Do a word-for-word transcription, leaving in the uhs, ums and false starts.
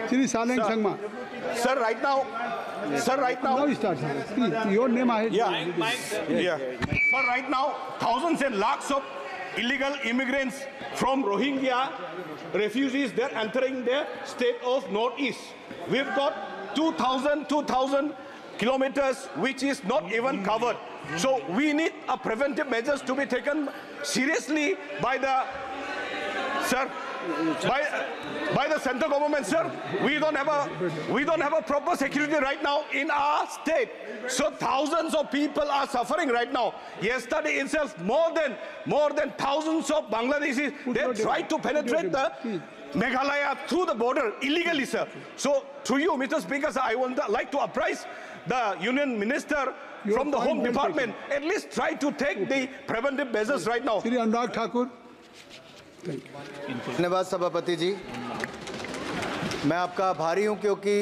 Shri Saleng Sangma. Sir, right now, sir, right now, Now start, sir. Please, your name I yeah, yeah. Sir, right now, thousands and lakhs of illegal immigrants from Rohingya refugees, they're entering the state of Northeast. We've got two thousand, two thousand kilometers, which is not even covered. So we need a preventive measures to be taken seriously by the, sir, by, by the central government, sir. We don't have a, we don't have a proper security right now in our state. So thousands of people are suffering right now. Yesterday itself, more than, more than thousands of Bangladeshis, they tried to penetrate the Meghalaya through the border illegally, sir. So through you, Mister Speaker, sir, I would like to apprise the Union Minister Your from the point Home well Department, at least try to take okay. the preventive measures right now. Shri Anurag Thakur. धन्यवाद सभापति जी, मैं आपका आभारी हूं क्योंकि